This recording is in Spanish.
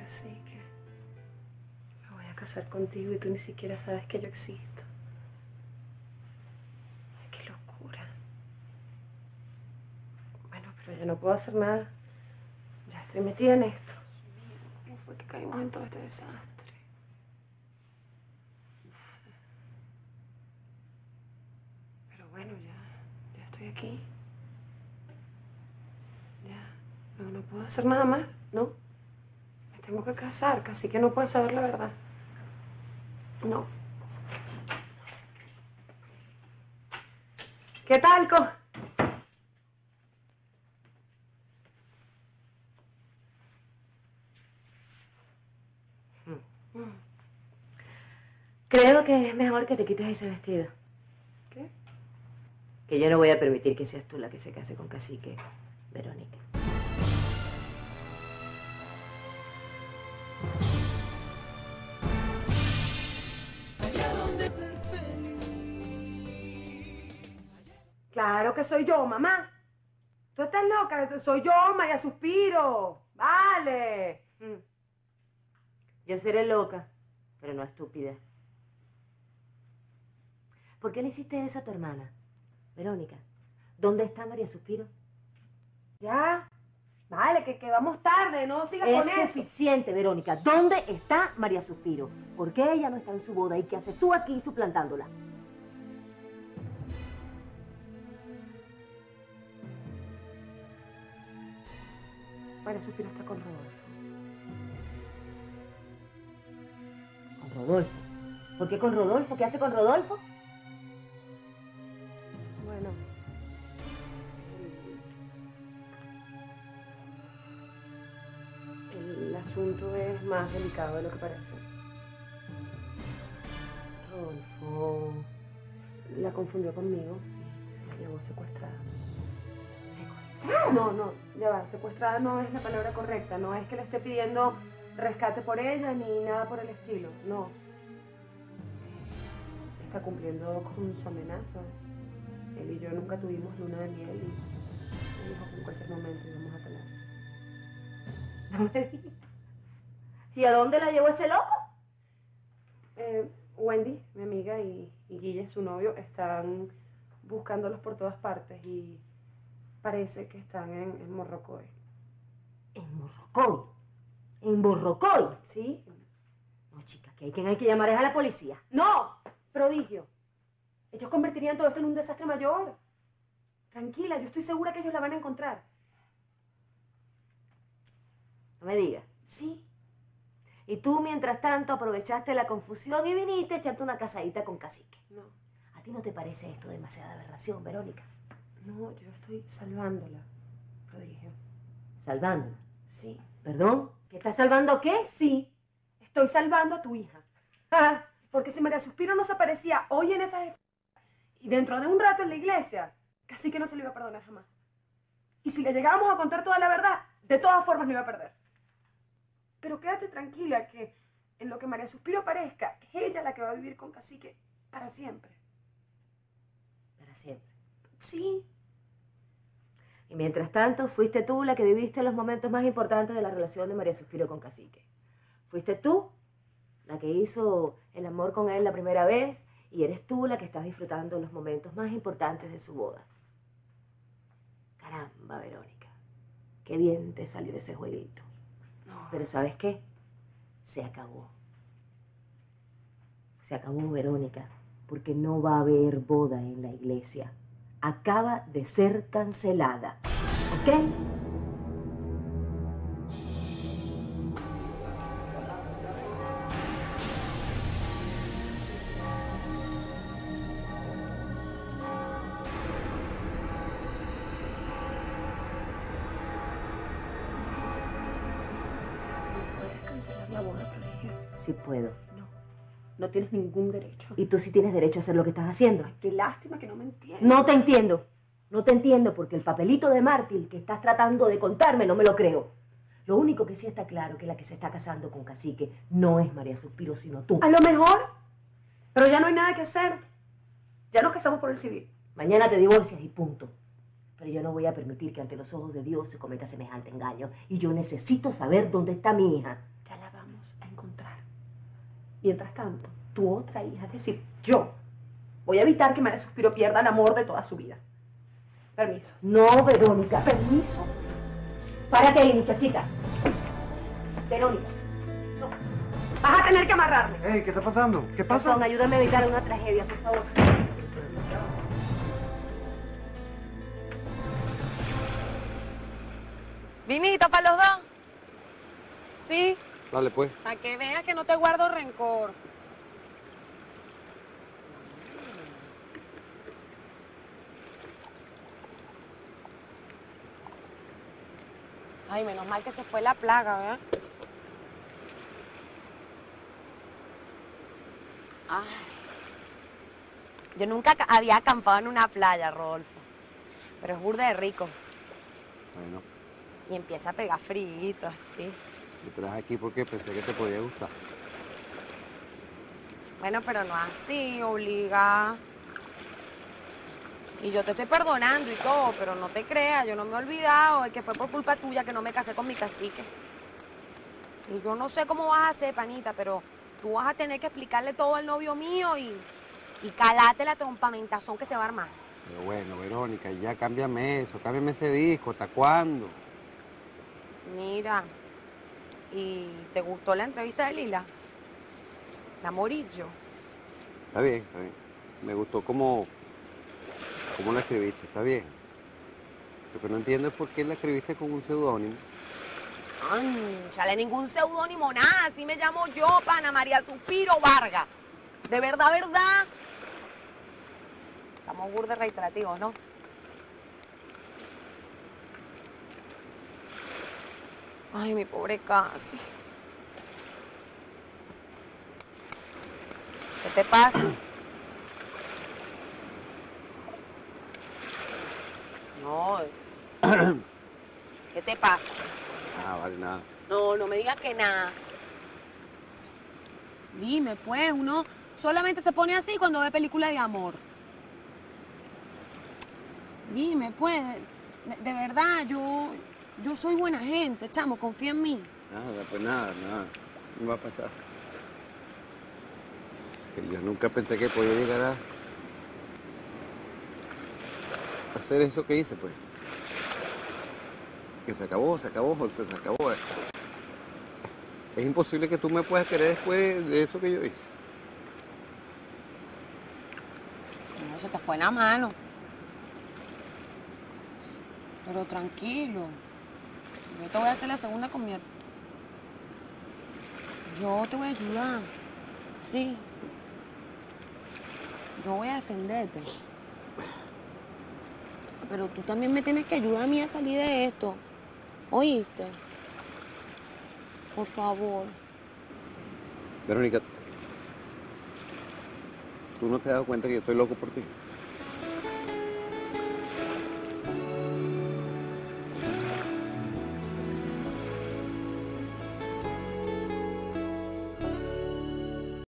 Cacique, me voy a casar contigo y tú ni siquiera sabes que yo existo. Ay, qué locura. Bueno, pero yo no puedo hacer nada. Ya estoy metida en esto. ¿Cómo fue que caímos en todo este desastre? Pero bueno, ya estoy aquí. Ya, no puedo hacer nada más, ¿no? Me tengo que casar, casi que no puedes saber la verdad. No. ¿Qué tal, Creo que es mejor que te quites ese vestido. ¿Qué? Que yo no voy a permitir que seas tú la que se case con Cacique, Verónica. Claro que soy yo, mamá. Tú estás loca, soy yo, María Suspiro. Vale. Yo seré loca, pero no estúpida. ¿Por qué le hiciste eso a tu hermana? Verónica, ¿dónde está María Suspiro? Ya. Vale, que vamos tarde, no sigas con eso. Es suficiente, Verónica. ¿Dónde está María Suspiro? ¿Por qué ella no está en su boda y qué haces tú aquí suplantándola? María Suspiro está con Rodolfo. ¿Con Rodolfo? ¿Por qué con Rodolfo? ¿Qué hace con Rodolfo? Bueno. El asunto es más delicado de lo que parece. Rodolfo la confundió conmigo y se la llevó secuestrada. ¿Secuestrada? No, ya va. Secuestrada no es la palabra correcta. No es que le esté pidiendo rescate por ella ni nada por el estilo. No. Está cumpliendo con su amenaza. Él y yo nunca tuvimos luna de miel y me dijo que en cualquier momento íbamos a tener. No me digas. ¿Y a dónde la llevó ese loco? Wendy, mi amiga, y Guille, su novio, están buscándolos por todas partes y parece que están en Morrocoy. ¿En Morrocoy? ¿En Morrocoy? ¿Sí? No, chica, que hay que llamar es a la policía. ¡No! Prodigio. Ellos convertirían todo esto en un desastre mayor. Tranquila, yo estoy segura que ellos la van a encontrar. No me digas. Sí. Y tú, mientras tanto, aprovechaste la confusión y viniste a echarte una casadita con Cacique. No. ¿A ti no te parece esto demasiada aberración, Verónica? No, yo estoy salvándola, Prodigio. ¿Salvándola? Sí. ¿Perdón? ¿Que estás salvando qué? Sí, estoy salvando a tu hija. Porque si María Suspiro no se aparecía hoy en esa y dentro de un rato en la iglesia, casi que no se le iba a perdonar jamás. Y si le llegábamos a contar toda la verdad, de todas formas no iba a perder. Pero quédate tranquila que en lo que María Suspiro aparezca, es ella la que va a vivir con Cacique para siempre. Para siempre. Sí. Y mientras tanto, fuiste tú la que viviste los momentos más importantes de la relación de María Suspiro con Cacique. Fuiste tú la que hizo el amor con él la primera vez y eres tú la que estás disfrutando los momentos más importantes de su boda. Caramba, Verónica, qué bien te salió ese jueguito. No. Pero ¿sabes qué? Se acabó. Se acabó, Verónica, porque no va a haber boda en la iglesia. Acaba de ser cancelada, ¿ok? ¿Puedes cancelar la boda, Prodigio? Sí puedo. No tienes ningún derecho. Y tú sí tienes derecho a hacer lo que estás haciendo. Ay, qué lástima que no me entiendas. No te entiendo. No te entiendo porque el papelito de mártir que estás tratando de contarme no me lo creo. Lo único que sí está claro que la que se está casando con Cacique no es María Suspiro, sino tú. A lo mejor. Pero ya no hay nada que hacer. Ya nos casamos por el civil. Mañana te divorcias y punto. Pero yo no voy a permitir que ante los ojos de Dios se cometa semejante engaño. Y yo necesito saber dónde está mi hija. Ya Mientras tanto, tu otra hija, es decir, yo, voy a evitar que María Suspiro pierda el amor de toda su vida. Permiso. No, Verónica. Permiso. Párate ahí, muchachita. Verónica. No. Vas a tener que amarrarme. Hey, ¿qué está pasando? ¿Qué pasa? Gastón, ayúdame a evitar una tragedia, por favor. ¿Vinito para los dos? Sí, Dale, pues. para que veas que no te guardo rencor. Ay, menos mal que se fue la plaga, ¿verdad? Ay. Yo nunca había acampado en una playa, Rodolfo. Pero es burda de rico. Bueno, Y empieza a pegar frío, así. te traje aquí porque pensé que te podía gustar. Bueno, pero no así, obliga. Y yo te estoy perdonando y todo, pero no te creas, yo no me he olvidado de que fue por culpa tuya que no me casé con mi cacique. Y yo no sé cómo vas a hacer, panita, pero tú vas a tener que explicarle todo al novio mío y calate la trompamentación que se va a armar. Pero bueno, Verónica, ya cámbiame eso, cámbiame ese disco, ¿hasta cuándo? Mira, ¿y te gustó la entrevista de Lila? La Morillo. Está bien, está bien. Me gustó cómo la escribiste, está bien. Lo que no entiendo es por qué la escribiste con un seudónimo. Ay, chale, ningún seudónimo, nada. Así me llamo yo, pana María Suspiro Vargas. De verdad, verdad. Estamos burdes reiterativos, ¿no? Ay, mi pobre Casi. ¿Qué te pasa? No. ¿Qué te pasa? Ah, vale, nada. No, no me digas que nada. Dime, pues, uno solamente se pone así cuando ve películas de amor. Dime, pues, de verdad, yo soy buena gente, chamo, confía en mí. Nada, pues nada. No va a pasar. Pero yo nunca pensé que podía llegar a hacer eso que hice, pues. Que se acabó. Es imposible que tú me puedas querer después de eso que yo hice. No, se te fue la mano. Pero tranquilo. Yo te voy a hacer la segunda con mi hermano. Yo te voy a ayudar. Sí. Yo voy a defenderte. Pero tú también me tienes que ayudar a mí a salir de esto. ¿Oíste? Por favor. Verónica, ¿tú no te has dado cuenta que yo estoy loco por ti?